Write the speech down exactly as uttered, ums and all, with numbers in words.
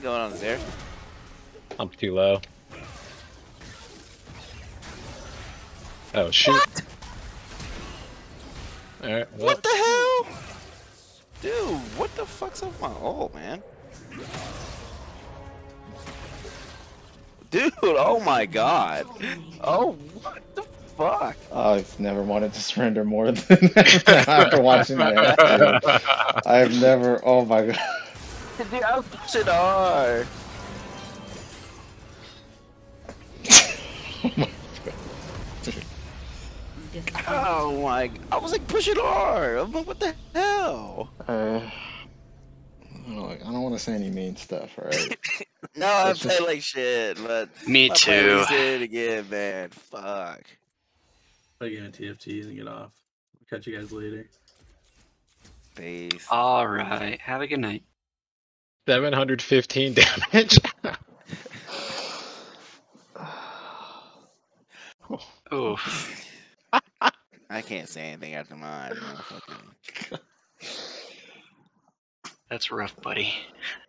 Going on there. I'm too low. Oh shoot! What? All right. Well, What the hell? Dude, what the fuck's up with my ult, man? Dude, oh my god. Oh, what the fuck? I've never wanted to surrender more than that after watching that. Dude. I've never. Oh my god. Dude, I was pushing hard. Oh my! I was like pushing hard. I'm like, what the hell? Uh, I don't want to say any mean stuff, right? No, I It's play just- like shit, but Me my too. playlist did it again, man. Fuck. Play again at T F T and get off. Catch you guys later. Peace. All right. Have a good night. seven hundred fifteen damage. Oof. I can't say anything after mine. Motherfucking. That's rough, buddy.